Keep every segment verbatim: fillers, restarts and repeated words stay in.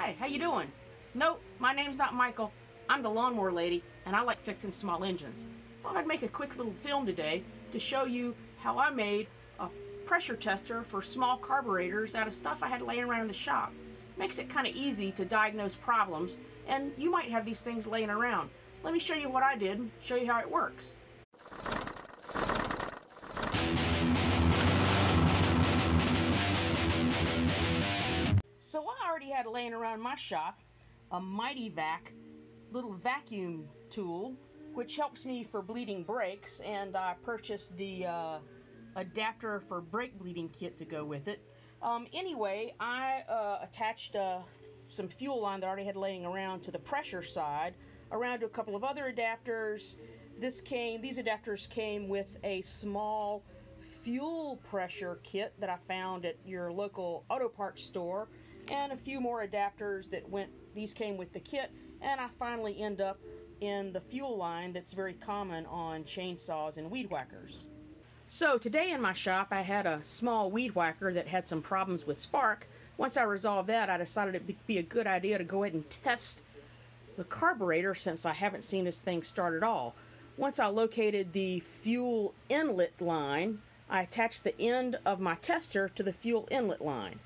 Hi, how you doing? Nope, my name's not Michael. I'm the lawnmower lady, and I like fixing small engines. Thought I'd make a quick little film today to show you how I made a pressure tester for small carburetors out of stuff I had laying around in the shop. Makes it kind of easy to diagnose problems, and you might have these things laying around. Let me show you what I did, show you how it works. So I already had laying around my shop a Mityvac little vacuum tool, which helps me for bleeding brakes, and I purchased the uh, adapter for brake bleeding kit to go with it. Um, anyway, I uh, attached uh, some fuel line that I already had laying around to the pressure side, around to a couple of other adapters. This came, these adapters came with a small fuel pressure kit that I found at your local auto parts store, and a few more adapters that went, these came with the kit, and I finally end up in the fuel line that's very common on chainsaws and weed whackers. So today in my shop I had a small weed whacker that had some problems with spark. Once I resolved that, I decided it'd be a good idea to go ahead and test the carburetor since I haven't seen this thing start at all. Once I located the fuel inlet line, I attached the end of my tester to the fuel inlet line.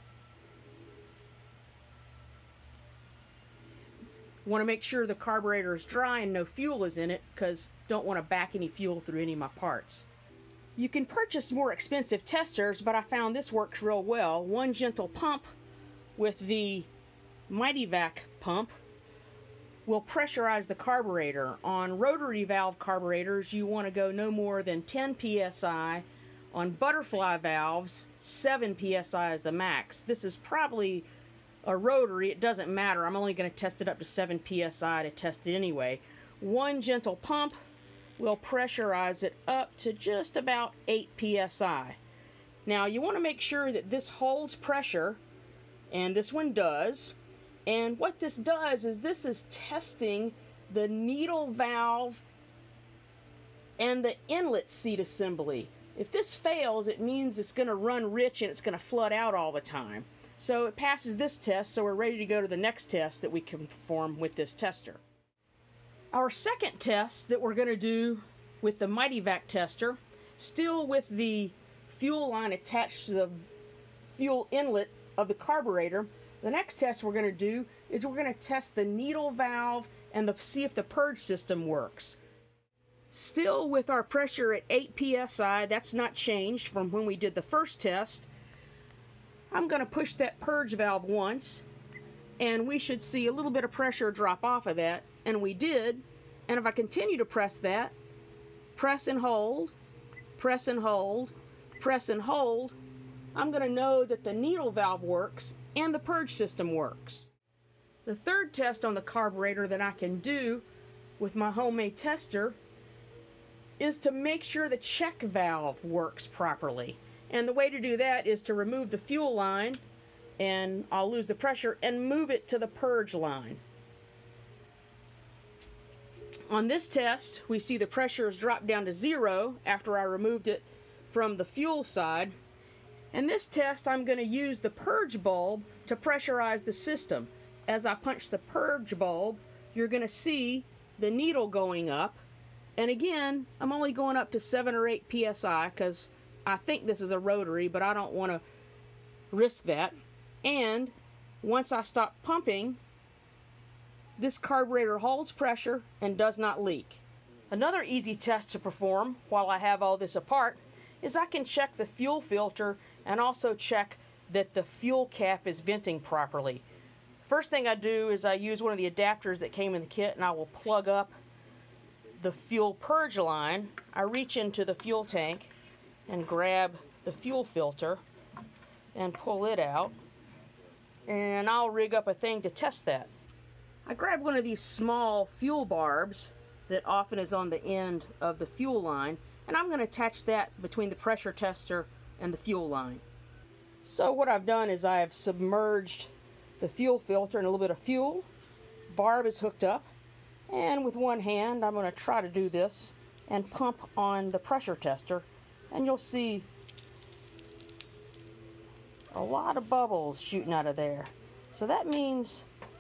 Want to make sure the carburetor is dry and no fuel is in it, because don't want to back any fuel through any of my parts. You can purchase more expensive testers, but I found this works real well. One gentle pump with the Mityvac pump will pressurize the carburetor. On rotary valve carburetors, you want to go no more than ten P S I. On butterfly valves, seven P S I is the max. This is probably a rotary, it doesn't matter. I'm only going to test it up to seven P S I to test it anyway. One gentle pump will pressurize it up to just about eight P S I. Now you want to make sure that this holds pressure, and this one does. And what this does is this is testing the needle valve and the inlet seat assembly. If this fails, it means it's going to run rich and it's going to flood out all the time. So it passes this test, so we're ready to go to the next test that we can perform with this tester. Our second test that we're going to do with the Mityvac tester, still with the fuel line attached to the fuel inlet of the carburetor, the next test we're going to do is we're going to test the needle valve and the, see if the purge system works. Still with our pressure at eight P S I, that's not changed from when we did the first test. I'm going to push that purge valve once, and we should see a little bit of pressure drop off of that, and we did. And if I continue to press that, press and hold, press and hold, press and hold, I'm going to know that the needle valve works and the purge system works. The third test on the carburetor that I can do with my homemade tester is to make sure the check valve works properly. And the way to do that is to remove the fuel line, and I'll lose the pressure, and move it to the purge line. On this test, we see the pressure has dropped down to zero after I removed it from the fuel side. In this test, I'm going to use the purge bulb to pressurize the system. As I punch the purge bulb, you're going to see the needle going up. And again, I'm only going up to seven or eight P S I because I think this is a rotary, but I don't want to risk that. And once I stop pumping, this carburetor holds pressure and does not leak. Another easy test to perform while I have all this apart is I can check the fuel filter and also check that the fuel cap is venting properly. First thing I do is I use one of the adapters that came in the kit, and I will plug up the fuel purge line. I reach into the fuel tank and grab the fuel filter and pull it out, and I'll rig up a thing to test that. I grab one of these small fuel barbs that often is on the end of the fuel line, and I'm going to attach that between the pressure tester and the fuel line. So what I've done is I've submerged the fuel filter in a little bit of fuel. Barb is hooked up, and with one hand I'm going to try to do this and pump on the pressure tester, and you'll see a lot of bubbles shooting out of there. So that means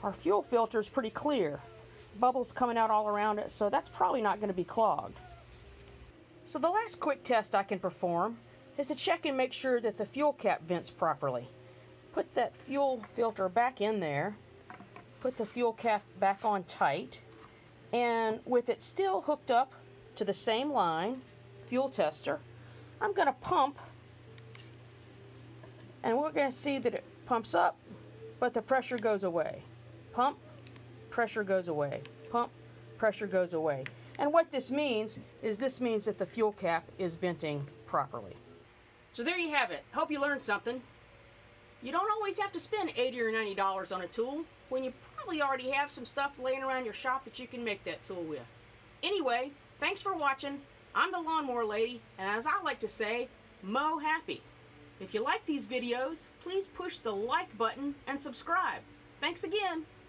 Our fuel filter is pretty clear. Bubbles coming out all around it, so that's probably not going to be clogged. So the last quick test I can perform is to check and make sure that the fuel cap vents properly. Put that fuel filter back in there, put the fuel cap back on tight, and with it still hooked up to the same line, fuel tester, I'm going to pump, and we're going to see that it pumps up, but the pressure goes away. Pump, pressure goes away. Pump, pressure goes away. And what this means is this means that the fuel cap is venting properly. So there you have it. Hope you learned something. You don't always have to spend eighty or ninety dollars on a tool when you probably already have some stuff laying around your shop that you can make that tool with. Anyway, thanks for watching. I'm the Lawnmower Lady, and as I like to say, mow happy. If you like these videos, please push the like button and subscribe. Thanks again.